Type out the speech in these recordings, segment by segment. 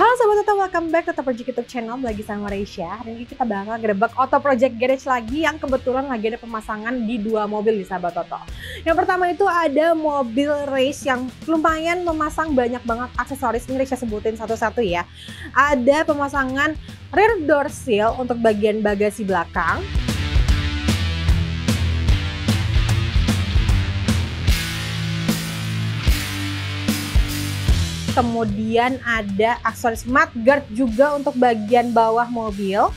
Halo Sobat Auto, welcome back to Auto Project YouTube channel. Lagi sama Reisha. Hari ini kita bakal gerebek Auto Project Garage lagi yang kebetulan lagi ada pemasangan di dua mobil di Sahabat Auto. Yang pertama itu ada mobil race yang lumayan memasang banyak banget aksesoris. Ini Reisha sebutin satu-satu ya. Ada pemasangan rear door sill untuk bagian bagasi belakang. Kemudian ada aksesoris mudguard juga untuk bagian bawah mobil.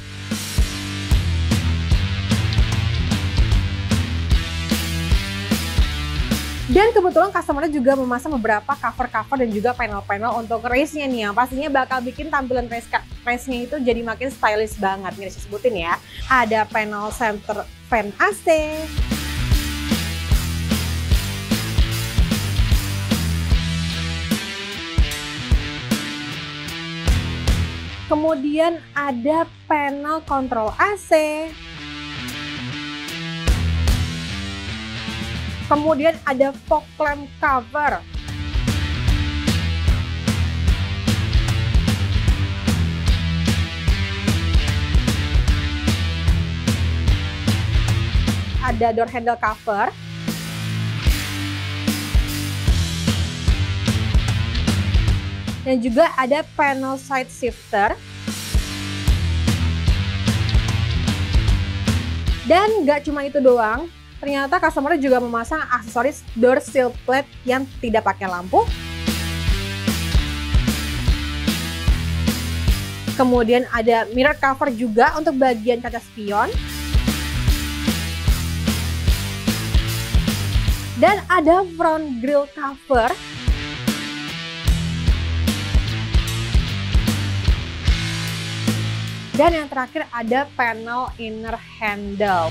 Dan kebetulan customer juga memasang beberapa cover-cover dan juga panel-panel untuk race-nya nih, yang pastinya bakal bikin tampilan race-nya itu jadi makin stylish banget. Nih saya sebutin ya. Ada panel center fan AC. Kemudian ada panel kontrol AC. Kemudian ada fog lamp cover. Ada door handle cover. Dan juga ada panel side shifter. Dan nggak cuma itu doang, ternyata customer juga memasang aksesoris door sill plate yang tidak pakai lampu. Kemudian ada mirror cover juga untuk bagian kaca spion. Dan ada front grille cover. Dan yang terakhir ada panel inner handle.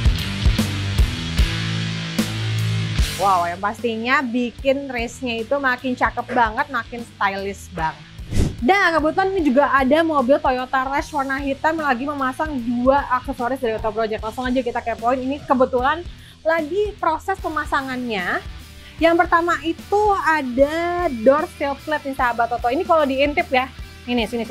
Wow, yang pastinya bikin race-nya itu makin cakep banget, makin stylish banget. Dan kebetulan ini juga ada mobil Toyota Rush warna hitam yang lagi memasang dua aksesoris dari Auto Project. Langsung aja kita kepoin, ini kebetulan lagi proses pemasangannya. Yang pertama itu ada door sill plate nih Sahabat Auto. Ini kalau diintip ya, ini sini.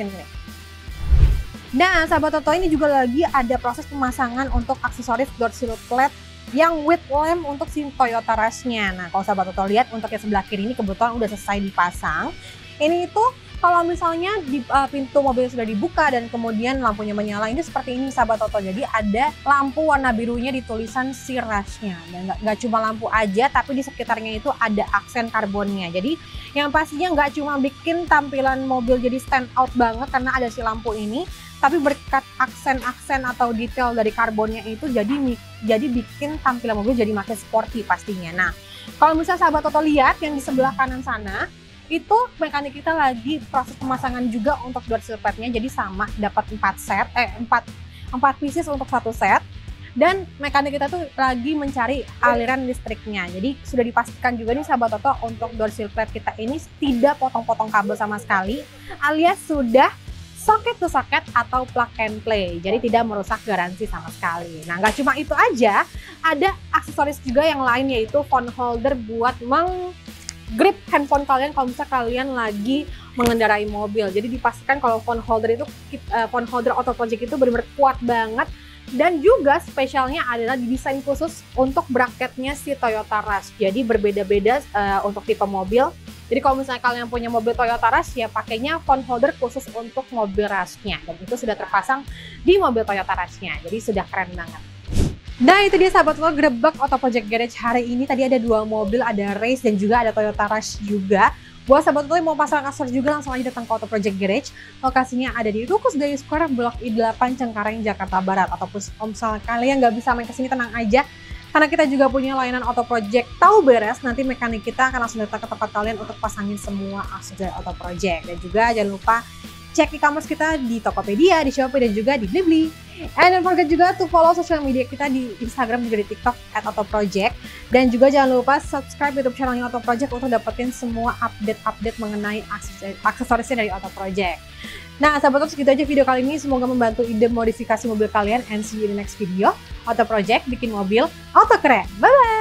Nah, Sahabat Auto, ini juga lagi ada proses pemasangan untuk aksesoris door sill plate yang with lamp untuk si Toyota Rush-nya. Nah, kalau Sahabat Auto lihat untuk yang sebelah kiri ini kebetulan udah selesai dipasang. Ini itu kalau misalnya di pintu mobil sudah dibuka dan kemudian lampunya menyala, ini seperti ini Sahabat Auto. Jadi ada lampu warna birunya di tulisan si Rush-nya. Dan nggak cuma lampu aja, tapi di sekitarnya itu ada aksen karbonnya. Jadi yang pastinya nggak cuma bikin tampilan mobil jadi stand out banget karena ada si lampu ini, tapi berkat aksen-aksen atau detail dari karbonnya itu jadi bikin tampilan mobil jadi makin sporty pastinya. Nah, kalau misalnya Sahabat Auto lihat yang di sebelah kanan sana, itu mekanik kita lagi proses pemasangan juga untuk door sill plate-nya. Jadi sama, dapat 4 pieces untuk satu set. Dan mekanik kita tuh lagi mencari aliran listriknya. Jadi sudah dipastikan juga nih Sahabat Auto untuk door sill plate kita ini tidak potong-potong kabel sama sekali, alias sudah socket to socket atau plug and play, jadi tidak merusak garansi sama sekali. Nah, nggak cuma itu aja, ada aksesoris juga yang lain, yaitu phone holder buat menggrip handphone kalian kalau misalnya kalian lagi mengendarai mobil. Jadi dipastikan kalau phone holder Auto Project itu benar-benar kuat banget. Dan juga spesialnya adalah didesain khusus untuk bracketnya si Toyota Rush. Jadi berbeda-beda untuk tipe mobil. Jadi kalau misalnya kalian punya mobil Toyota Rush, ya pakainya phone holder khusus untuk mobil Rush-nya. Dan itu sudah terpasang di mobil Toyota Rush-nya. Jadi sudah keren banget. Nah, itu dia Sahabat Auto gerebek Auto Project Garage hari ini. Tadi ada dua mobil, ada Race dan juga ada Toyota Rush juga. Buat Sahabat Auto yang mau pasang aksesoris juga, langsung aja datang ke Auto Project Garage. Lokasinya ada di Rukus Gayu Square, Blok I8, Cengkareng, Jakarta Barat. Ataupun kalau misalnya kalian nggak bisa main kesini, tenang aja. Karena kita juga punya layanan Auto Project tahu beres, nanti mekanik kita akan langsung datang ke tempat kalian untuk pasangin semua aksesoris Auto Project. Dan juga jangan lupa cek e-commerce kita di Tokopedia, di Shopee, dan juga di Blibli. And don't forget juga to follow sosial media kita di Instagram juga di TikTok @autoproject. Dan juga jangan lupa subscribe YouTube channelnya Auto Project untuk dapetin semua update-update mengenai aksesorisnya dari Auto Project. Nah, sahabat Auto, segitu aja video kali ini. Semoga membantu ide modifikasi mobil kalian. And see you in the next video. Auto Project, bikin mobil auto keren. Bye-bye!